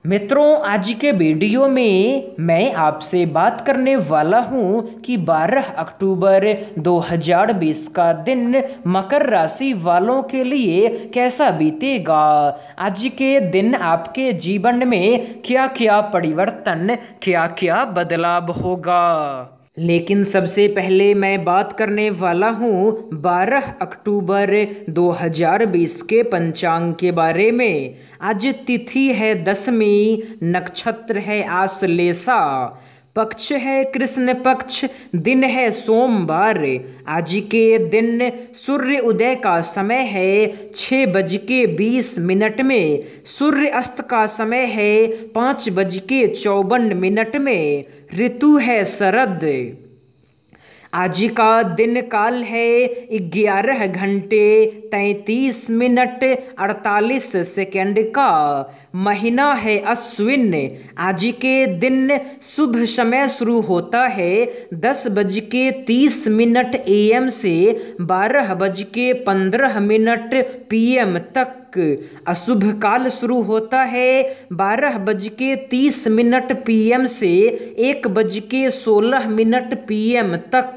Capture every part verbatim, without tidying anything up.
मित्रों, आज के वीडियो में मैं आपसे बात करने वाला हूं कि बारह अक्टूबर दो हज़ार बीस का दिन मकर राशि वालों के लिए कैसा बीतेगा। आज के दिन आपके जीवन में क्या क्या परिवर्तन, क्या क्या बदलाव होगा। लेकिन सबसे पहले मैं बात करने वाला हूँ बारह अक्टूबर दो हज़ार बीस के पंचांग के बारे में। आज तिथि है दसवीं, नक्षत्र है आश्लेषा, पक्ष है कृष्ण पक्ष, दिन है सोमवार। आज के दिन सूर्य उदय का समय है छः बज के बीस मिनट में, सूर्य अस्त का समय है पाँच बज के चौवन मिनट में, ऋतु है शरद। आज का दिन काल है ग्यारह घंटे तैंतीस मिनट अड़तालीस सेकेंड का, महीना है अश्विन। आज के दिन शुभ समय शुरू होता है दस बज के तीस मिनट ए एम से बारह बज के पंद्रह मिनट पी एम तक। अशुभ काल शुरू होता है बारह बज के तीस मिनट पी एम से एक बज के सोलह मिनट पी एम तक।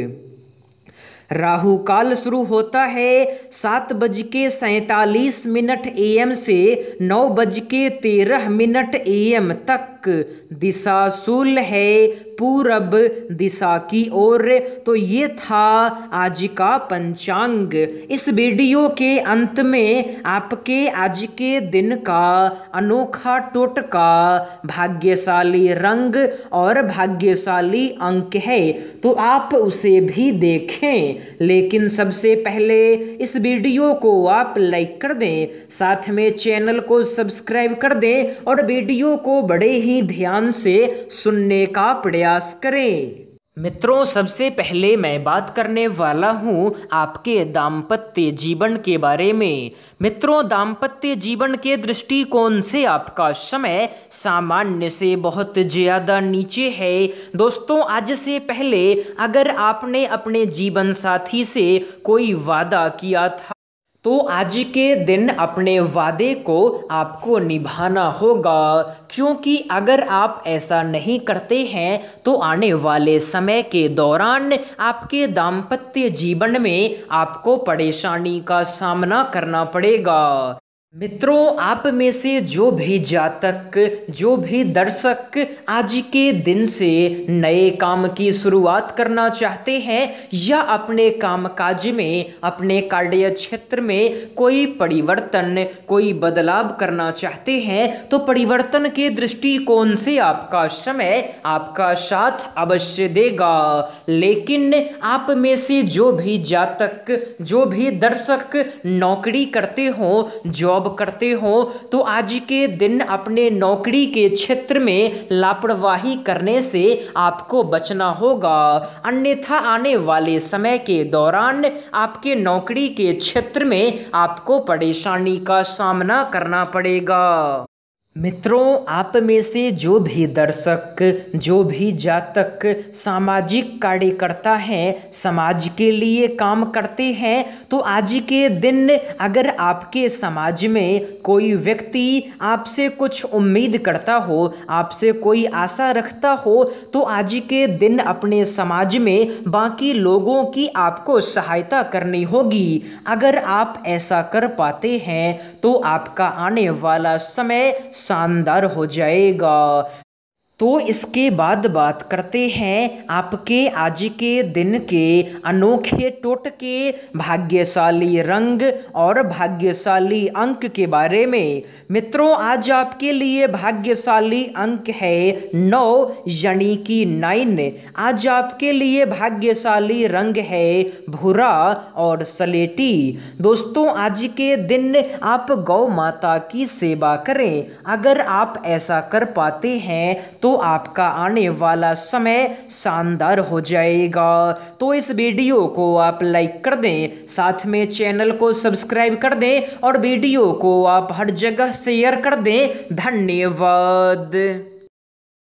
राहु काल शुरू होता है सात बज के सैंतालीस मिनट ए एम से नौ बज के तेरह मिनट ए एम तक। दिशा शूल है पूरब दिशा की ओर। तो ये था आज का पंचांग। इस वीडियो के अंत में आपके आज के दिन का अनोखा टोटका, भाग्यशाली रंग और भाग्यशाली अंक है, तो आप उसे भी देखें। लेकिन सबसे पहले इस वीडियो को आप लाइक कर दें, साथ में चैनल को सब्सक्राइब कर दें और वीडियो को बड़े ही ध्यान से सुनने का प्रयास करें। मित्रों, सबसे पहले मैं बात करने वाला हूं आपके दाम्पत्य जीवन के बारे में। मित्रों, दाम्पत्य जीवन के दृष्टिकोण से आपका समय सामान्य से बहुत ज़्यादा नीचे है। दोस्तों, आज से पहले अगर आपने अपने जीवन साथी से कोई वादा किया था तो आज के दिन अपने वादे को आपको निभाना होगा, क्योंकि अगर आप ऐसा नहीं करते हैं तो आने वाले समय के दौरान आपके दाम्पत्य जीवन में आपको परेशानी का सामना करना पड़ेगा। मित्रों, आप में से जो भी जातक, जो भी दर्शक आज के दिन से नए काम की शुरुआत करना चाहते हैं या अपने कामकाज में, अपने कार्य क्षेत्र में कोई परिवर्तन, कोई बदलाव करना चाहते हैं, तो परिवर्तन के दृष्टिकोण से आपका समय आपका साथ अवश्य देगा। लेकिन आप में से जो भी जातक, जो भी दर्शक नौकरी करते हो, जॉब करते हो, तो आज के दिन अपने नौकरी के क्षेत्र में लापरवाही करने से आपको बचना होगा, अन्यथा आने वाले समय के दौरान आपके नौकरी के क्षेत्र में आपको परेशानी का सामना करना पड़ेगा। मित्रों, आप में से जो भी दर्शक, जो भी जातक सामाजिक कार्यकर्ता हैं, समाज के लिए काम करते हैं, तो आज के दिन अगर आपके समाज में कोई व्यक्ति आपसे कुछ उम्मीद करता हो, आपसे कोई आशा रखता हो, तो आज के दिन अपने समाज में बाकी लोगों की आपको सहायता करनी होगी। अगर आप ऐसा कर पाते हैं तो आपका आने वाला समय शानदार हो जाएगा। तो इसके बाद बात करते हैं आपके आज के दिन के अनोखे टोटके, भाग्यशाली रंग और भाग्यशाली अंक के बारे में। मित्रों, आज आपके लिए भाग्यशाली अंक है नौ, यानी कि नाइन। आज आपके लिए भाग्यशाली रंग है भूरा और सलेटी। दोस्तों, आज के दिन आप गौ माता की सेवा करें। अगर आप ऐसा कर पाते हैं तो आपका आने वाला समय शानदार हो जाएगा। तो इस वीडियो को आप लाइक कर दें, साथ में चैनल को सब्सक्राइब कर दें और वीडियो को आप हर जगह शेयर कर दें। धन्यवाद।